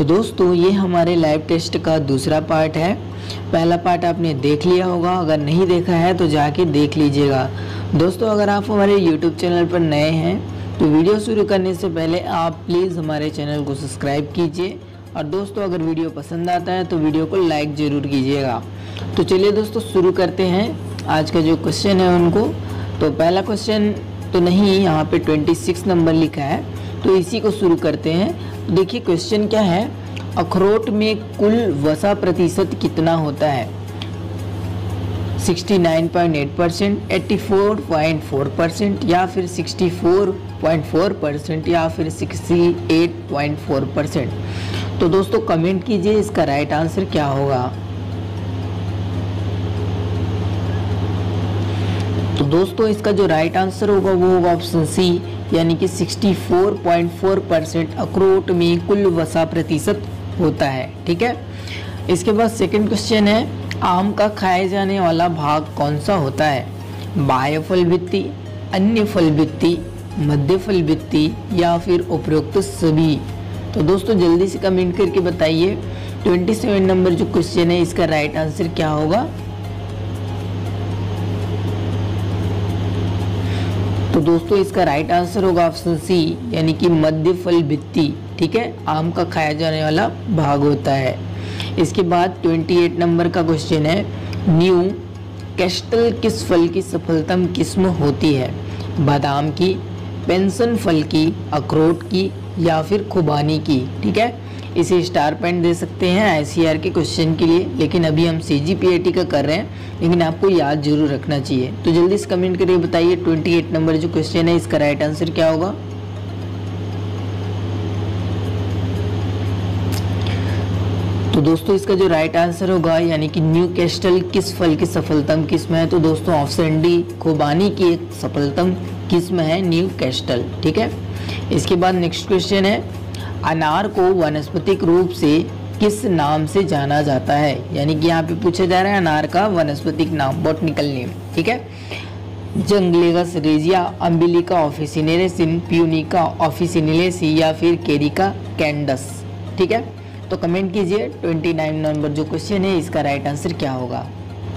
दोस्तों ये हमारे लाइव टेस्ट का दूसरा पार्ट है। पहला पार्ट आपने देख लिया होगा, अगर नहीं देखा है तो जाके देख लीजिएगा। दोस्तों अगर आप हमारे YouTube चैनल पर नए हैं तो वीडियो शुरू करने से पहले आप प्लीज़ हमारे चैनल को सब्सक्राइब कीजिए, और दोस्तों अगर वीडियो पसंद आता है तो वीडियो को लाइक ज़रूर कीजिएगा। तो चलिए दोस्तों शुरू करते हैं आज का जो क्वेश्चन है उनको। तो पहला क्वेश्चन तो नहीं, यहाँ पे 26 नंबर लिखा है, तो इसी को शुरू करते हैं। देखिए क्वेश्चन क्या है, अखरोट में कुल वसा प्रतिशत कितना होता है? 69.8%, 84.4% या फिर 64.4% या फिर 68.4%। तो दोस्तों कमेंट कीजिए इसका राइट आंसर क्या होगा। तो दोस्तों इसका जो राइट आंसर होगा वो होगा ऑप्शन सी, यानी कि 64.4% अखरोट में कुल वसा प्रतिशत होता है। ठीक है, इसके बाद सेकंड क्वेश्चन है, आम का खाए जाने वाला भाग कौन सा होता है? बाह्य फल भित्ति, अन्य फल भित्ति, मध्य फल भित्ति या फिर उपरोक्त सभी। तो दोस्तों जल्दी से कमेंट करके बताइए 27 नंबर जो क्वेश्चन है इसका राइट आंसर क्या होगा। तो दोस्तों इसका राइट आंसर होगा ऑप्शन सी, यानी कि मध्य फल भित्ति। ठीक है, आम का खाया जाने वाला भाग होता है। इसके बाद 28 नंबर का क्वेश्चन है, न्यू कैस्टल किस फल की सफलतम किस्म होती है? बादाम की, पेंसन फल की, अखरोट की या फिर खुबानी की। ठीक है, इसे स्टार पॉइंट दे सकते हैं ICR के क्वेश्चन के लिए, लेकिन अभी हम CGPAT का कर रहे हैं, लेकिन आपको याद जरूर रखना चाहिए। तो जल्दी से कमेंट करके बताइए 28 नंबर जो क्वेश्चन है इसका राइट आंसर क्या होगा। तो दोस्तों इसका जो राइट आंसर होगा, यानी कि न्यू कैस्टल किस फल की सफलतम किस्म है? तो दोस्तों ऑप्शन डी, खुबानी की एक सफलतम किस्म है न्यू कैस्टल। ठीक है, इसके बाद नेक्स्ट क्वेश्चन है, अनार को वानस्पतिक रूप से किस नाम से जाना जाता है? यानी कि यहाँ पे पूछा जा रहा है अनार का वानस्पतिक नाम, बॉटनिकल नेम। ठीक है, जंगलेगस रेजिया, अम्बिलिका ऑफिसिनेलेसी, प्यूनिका ऑफिसिनेलेसी या फिर केरिका कैंडस। ठीक है, तो कमेंट कीजिए 29 नंबर जो क्वेश्चन है इसका राइट आंसर क्या होगा।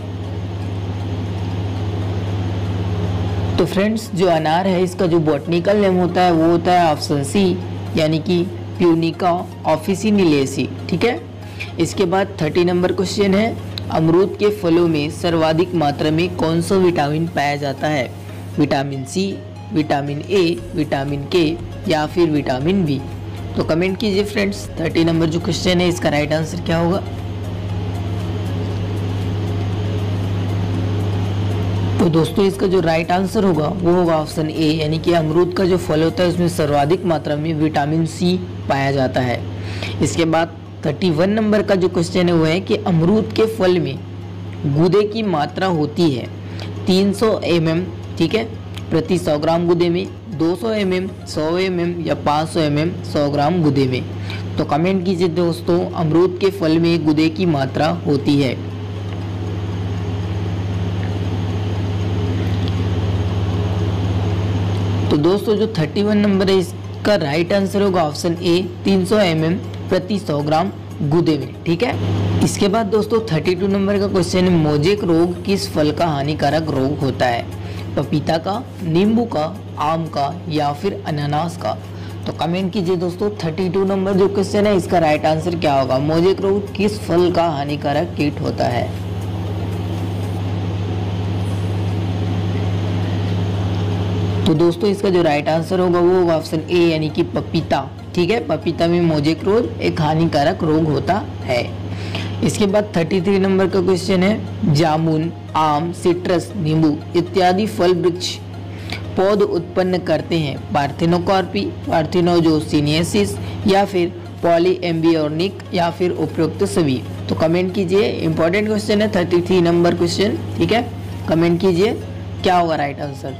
तो फ्रेंड्स जो अनार है इसका जो बॉटनिकल नेम होता है वो होता है ऑप्शन सी, यानी कि प्यूनिका ऑफिसिनेलेसी। ठीक है, इसके बाद 30 नंबर क्वेश्चन है, अमरूद के फलों में सर्वाधिक मात्रा में कौन सा विटामिन पाया जाता है? Vitamin C, vitamin A, vitamin K या फिर विटामिन बी। तो कमेंट कीजिए फ्रेंड्स 30 नंबर जो क्वेश्चन है इसका राइट आंसर क्या होगा। तो दोस्तों इसका जो राइट आंसर होगा वो होगा ऑप्शन ए, यानी कि अमरूद का जो फल होता है उसमें सर्वाधिक मात्रा में विटामिन सी पाया जाता है। इसके बाद 31 नंबर का जो क्वेश्चन है वो है कि अमरूद के फल में गूदे की मात्रा होती है 300 mm, ठीक है, प्रति 100 ग्राम गूदे में, 200 mm, 100 mm या 500 mm 100 ग्राम गूदे में। तो कमेंट कीजिए दोस्तों अमरूद के फल में गूदे की मात्रा होती है। तो दोस्तों जो 31 नंबर है इसका राइट आंसर होगा ऑप्शन ए, 300 mm प्रति 100 ग्राम गूदे में। ठीक है, इसके बाद दोस्तों 32 नंबर का क्वेश्चन है, मोजेक रोग किस फल का हानिकारक रोग होता है? पपीता का, नींबू का, आम का या फिर अनानास का। तो कमेंट कीजिए दोस्तों 32 नंबर जो क्वेश्चन है इसका राइट आंसर क्या होगा। मोजेक रोग किस फल का हानिकारक कीट होता है? तो दोस्तों इसका जो राइट आंसर होगा वो होगा ऑप्शन ए, यानी कि पपीता। ठीक है, पपीता में मोजेक रोग एक हानिकारक रोग होता है। इसके बाद 33 नंबर का क्वेश्चन है, जामुन, आम, सिट्रस, नींबू इत्यादि फल वृक्ष पौध उत्पन्न करते हैं पार्थिनोकार्पी, पार्थिनोजोसिनेसिस या फिर पॉलीएम्बियोनिक या फिर उपरोक्त सभी। तो कमेंट कीजिए, इंपॉर्टेंट क्वेश्चन है 33 नंबर क्वेश्चन। ठीक है, कमेंट कीजिए क्या होगा राइट आंसर।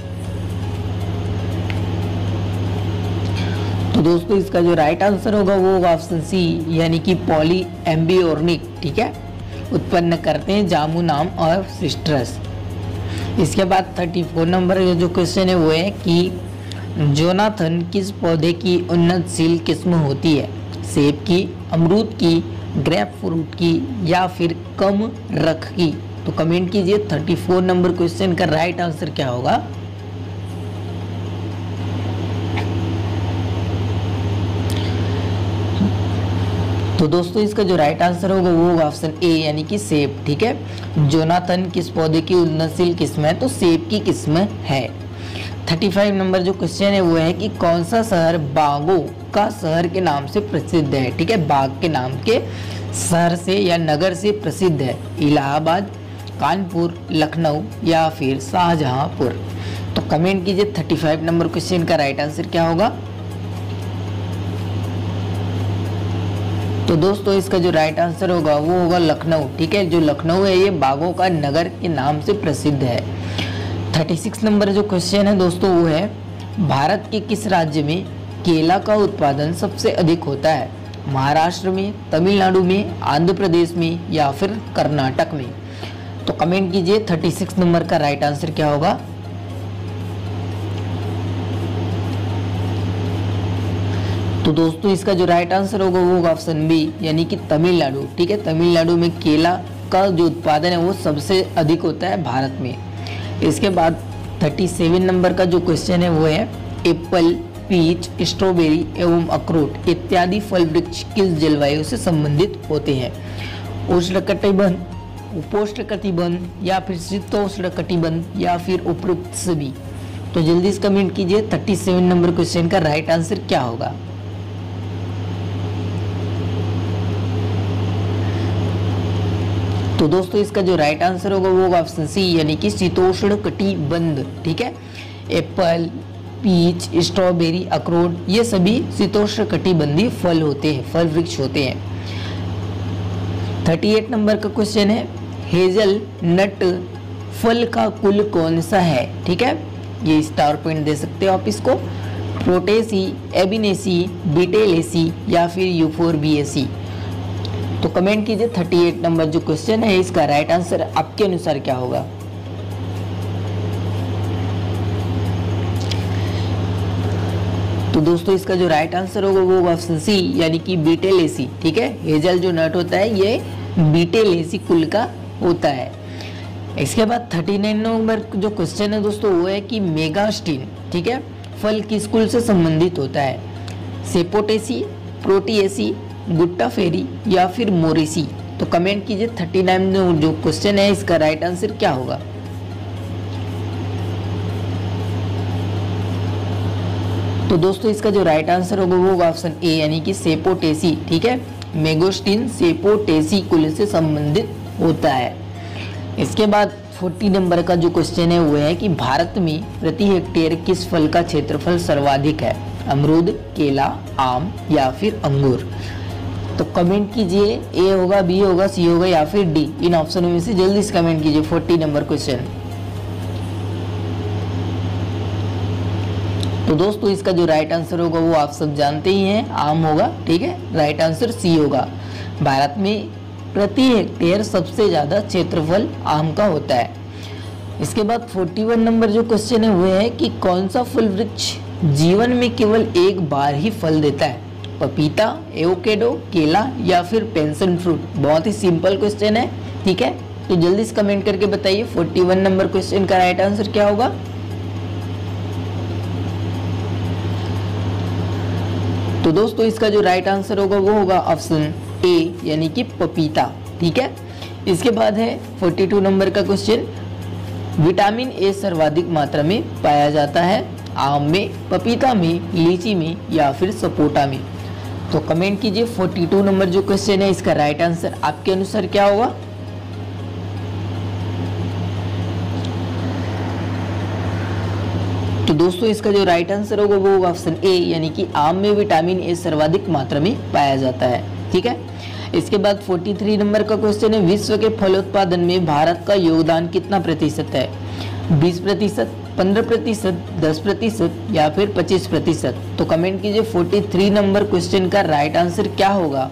तो दोस्तों इसका जो राइट आंसर होगा वो होगा ऑप्शन सी, यानी कि पॉलीएम्बियोनिक। ठीक है, उत्पन्न करते हैं जामुन, आम और सिट्रस। इसके बाद 34 नंबर जो क्वेश्चन है वो है कि जोनाथन किस पौधे की उन्नतशील किस्म होती है? सेब की, अमरूद की, ग्रेप फ्रूट की या फिर कम रख की? तो कमेंट कीजिए 34 नंबर क्वेश्चन का राइट आंसर क्या होगा। तो दोस्तों इसका जो राइट आंसर होगा वो होगा ऑप्शन ए यानी कि सेब। ठीक है, जोनाथन किस पौधे की उन्नतशील किस्म है? तो सेब की किस्म है। 35 नंबर जो क्वेश्चन है वो है कि कौन सा शहर बागों का शहर के नाम से प्रसिद्ध है? ठीक है, बाग के नाम के शहर से या नगर से प्रसिद्ध है। इलाहाबाद, कानपुर, लखनऊ या फिर शाहजहांपुर? तो कमेंट कीजिए 35 नंबर क्वेश्चन का राइट आंसर क्या होगा। तो दोस्तों इसका जो राइट आंसर होगा वो होगा लखनऊ। ठीक है, जो लखनऊ है ये बागों का नगर के नाम से प्रसिद्ध है। 36 नंबर जो क्वेश्चन है दोस्तों वो है भारत के किस राज्य में केला का उत्पादन सबसे अधिक होता है? महाराष्ट्र में, तमिलनाडु में, आंध्र प्रदेश में या फिर कर्नाटक में? तो कमेंट कीजिए 36 नंबर का राइट आंसर क्या होगा। तो दोस्तों इसका जो राइट आंसर होगा वो होगा ऑप्शन बी यानी कि तमिलनाडु। ठीक है, तमिलनाडु में केला का जो उत्पादन है वो सबसे अधिक होता है भारत में। इसके बाद 37 नंबर का जो क्वेश्चन है वो है एप्पल, पीच, स्ट्रॉबेरी एवं अखरोट इत्यादि फल वृक्ष किस जलवायु से संबंधित होते हैं? उष्णकटिबंध, उपोष्णकटिबंध या फिर शीतोष्णकटिबंध या फिर उपरोक्त सभी? तो जल्दी से कमेंट कीजिए 37 नंबर क्वेश्चन का राइट आंसर क्या होगा। तो दोस्तों इसका जो राइट आंसर होगा वो होगा ऑप्शन सी यानी कि शीतोष्ण कटिबंध। ठीक है, एप्पल, पीच, स्ट्रॉबेरी, अखरोट ये सभी शीतोष्ण कटिबंधी फल होते हैं, फल वृक्ष होते हैं। 38 नंबर का क्वेश्चन है हेजल नट फल का कुल कौन सा है? ठीक है, ये स्टार पॉइंट दे सकते हो आप इसको। प्रोटेसी, एबिनेसी, बीटेलेसी या फिर यूफोरबिएसी? तो कमेंट कीजिए 38 नंबर जो क्वेश्चन है इसका राइट आंसर आपके अनुसार क्या होगा। तो दोस्तों इसका जो राइट आंसर होगा वो ऑप्शन सी यानी कि बीटेलेसी। ठीक है, हेजल जो नट होता है ये बीटेलेसी कुल का होता है। इसके बाद 39 नंबर जो क्वेश्चन है दोस्तों वो है कि मेगास्टीन ठीक है फल किस कुल से संबंधित होता है? सेपोटेसी, प्रोटिएसी, गुट्टाफेरी या फिर मोरेसी? तो कमेंट कीजिए 39 जो क्वेश्चन है इसका राइट आंसर क्या होगा। तो दोस्तों इसका जो राइट आंसर होगा वो होगा ऑप्शन ए यानी कि सेपोटेसी। ठीक है, मेगोस्टीन सेपोटेसी कुल से संबंधित होता है। इसके बाद 40 नंबर का जो क्वेश्चन है वो है कि भारत में प्रति हेक्टेयर किस फल का क्षेत्रफल सर्वाधिक है? अमरूद, केला, आम या फिर अंगूर? तो कमेंट कीजिए ए होगा, बी होगा, सी होगा या फिर डी। इन ऑप्शनों में से जल्दी से कमेंट कीजिए 40 नंबर क्वेश्चन। तो दोस्तों इसका जो राइट आंसर होगा वो आप सब जानते ही हैं, आम होगा। ठीक है, राइट आंसर सी होगा। भारत में प्रति हेक्टेयर सबसे ज्यादा क्षेत्रफल आम का होता है। इसके बाद 41 नंबर जो क्वेश्चन है वो है कि कौन सा फल वृक्ष जीवन में केवल एक बार ही फल देता है? पपीता, एवोकेडो, केला या फिर पैशन फ्रूट? बहुत ही सिंपल क्वेश्चन है। ठीक है, तो जल्दी से कमेंट करके बताइए 41 नंबर क्वेश्चन का राइट आंसर क्या होगा। तो दोस्तों इसका जो राइट आंसर होगा वो होगा ऑप्शन ए यानी कि पपीता। ठीक है, इसके बाद है 42 नंबर का क्वेश्चन विटामिन ए सर्वाधिक मात्रा में पाया जाता है? आम में, पपीता में, लीची में या फिर सपोटा में? तो कमेंट कीजिए 42 नंबर जो क्वेश्चन है इसका राइट आंसर आपके अनुसार क्या होगा। तो दोस्तों इसका जो राइट आंसर होगा वो होगा ऑप्शन ए यानी कि आम में विटामिन ए सर्वाधिक मात्रा में पाया जाता है। ठीक है, इसके बाद 43 नंबर का क्वेश्चन है विश्व के फलोत्पादन में भारत का योगदान कितना प्रतिशत है? 20%, 15%, 10% या फिर 25%? तो कमेंट कीजिए 43 नंबर क्वेश्चन का राइट आंसर क्या होगा।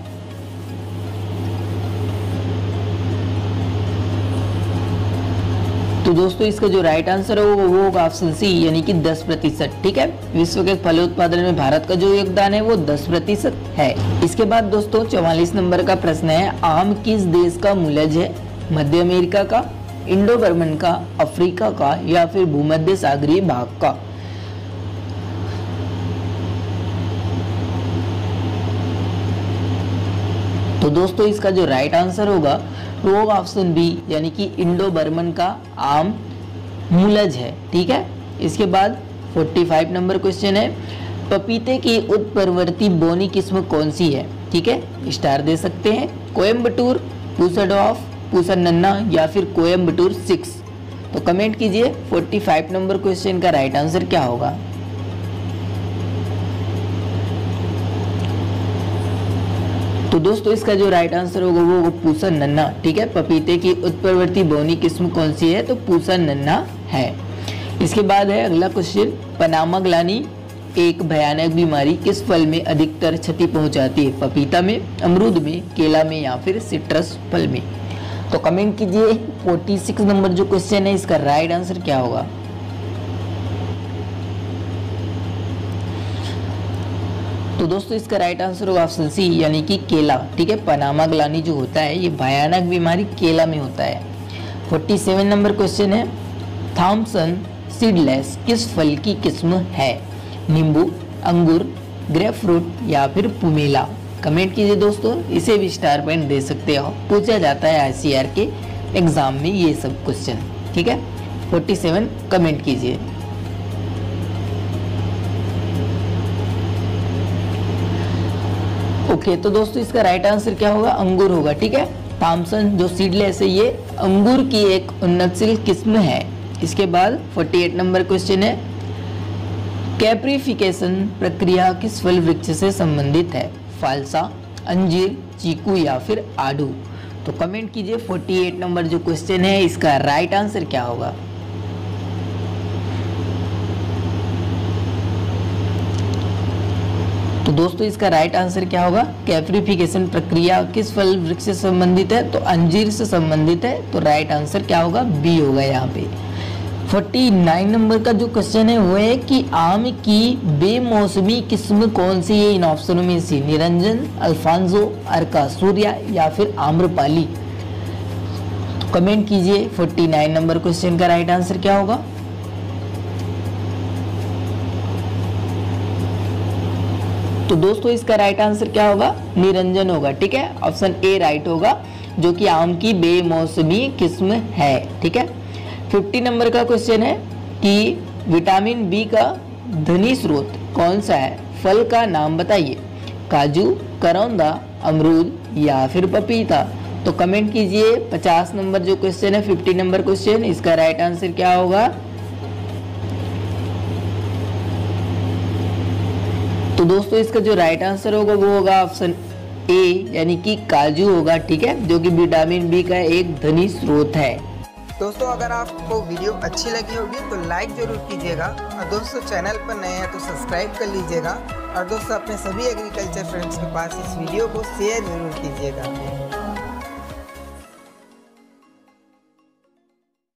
तो दोस्तों इसका जो राइट आंसर होगा वो होगा ऑप्शन सी यानी कि 10%। ठीक है, विश्व के फलोत्पादन में भारत का जो योगदान है वो 10% है। इसके बाद दोस्तों 44 नंबर का प्रश्न है, आम किस देश का मूलज है? मध्य अमेरिका का, इंडो बर्मन का, अफ्रीका का या फिर भूमध्य सागरीय भाग का? तो दोस्तों इसका जो राइट आंसर होगा वो होगा ऑप्शन बी यानी कि इंडो बर्मन का आम मूलज है। ठीक है, इसके बाद 45 नंबर क्वेश्चन है, पपीते की उत्परवर्ती बोनी किस्म कौन सी है? ठीक है, स्टार दे सकते हैं, कोयम्बटूर, पूसा डॉफ, पूसा नन्ना या फिर कोयम्बटूर 6। तो कमेंट कीजिए 45 नंबर क्वेश्चन का राइट आंसर क्या होगा। तो दोस्तों इसका जो राइट आंसर होगा वो होगा पूसा नन्ना। ठीक है, पपीते की उत्परवर्ती बोनी किस्म कौन सी है? तो पूसा नन्ना है। इसके बाद है अगला क्वेश्चन, पनामा ग्लानी एक भयानक बीमारी किस फल में अधिकतर क्षति पहुंचाती है? पपीता में, अमरूद में, केला में या फिर सिट्रस फल में? तो कमेंट कीजिए 46 नंबर जो क्वेश्चन है इसका राइट आंसर क्या होगा। तो दोस्तों इसका राइट आंसर होगा ऑप्शन सी यानी कि केला। ठीक है, पनामा ग्लानी जो होता है ये भयानक बीमारी केला में होता है। 47 नंबर क्वेश्चन है, थॉमसन सीडलेस किस फल की किस्म है? नींबू, अंगूर, ग्रेपफ्रूट या फिर पुमेला? कमेंट कीजिए दोस्तों, इसे भी स्टार पॉइंट दे सकते हो, पूछा जाता है ICAR के एग्जाम में ये सब क्वेश्चन। ठीक है, 47 कमेंट कीजिए। ओके, तो दोस्तों इसका राइट आंसर क्या होगा? अंगूर होगा। ठीक है, थॉमसन जो सीडलेस है ये अंगूर की एक उन्नतशील किस्म है। इसके बाद 48 नंबर क्वेश्चन है, कैप्रिफिकेशन प्रक्रिया किस फल वृक्ष से संबंधित है? फालसा, अंजीर, चीकू या फिर आड़ू? तो कमेंट कीजिए 48 नंबर जो क्वेश्चन है इसका राइट आंसर क्या होगा। तो दोस्तों इसका राइट आंसर क्या होगा? कैप्रिफिकेशन प्रक्रिया किस फल वृक्ष से संबंधित है? तो अंजीर से संबंधित है। तो राइट आंसर क्या होगा? बी होगा यहाँ पे। 49 नंबर का जो क्वेश्चन है वो है कि आम की बेमौसमी किस्म कौन सी है? इन ऑप्शनों में से निरंजन, अल्फांसो, अर्का सूर्या या फिर आम्रपाली? तो कमेंट कीजिए 49 नंबर क्वेश्चन का राइट आंसर क्या होगा। तो दोस्तों इसका राइट आंसर क्या होगा? निरंजन होगा। ठीक है, ऑप्शन ए राइट होगा जो कि आम की बेमौसमी किस्म है। ठीक है, 50 नंबर का क्वेश्चन है कि विटामिन बी का धनी स्रोत कौन सा है? फल का नाम बताइए, काजू, करौंदा, अमरूद या फिर पपीता? तो कमेंट कीजिए 50 नंबर जो क्वेश्चन है 50 नंबर क्वेश्चन इसका राइट आंसर क्या होगा। तो दोस्तों इसका जो राइट आंसर होगा वो होगा ऑप्शन ए यानी कि काजू होगा। ठीक है, जो कि विटामिन बी का एक धनी स्रोत है। दोस्तों अगर आपको वीडियो अच्छी लगी होगी तो लाइक जरूर कीजिएगा, और दोस्तों चैनल पर नए हैं तो सब्सक्राइब कर लीजिएगा, और दोस्तों अपने सभी एग्रीकल्चर फ्रेंड्स के पास इस वीडियो को शेयर जरूर कीजिएगा।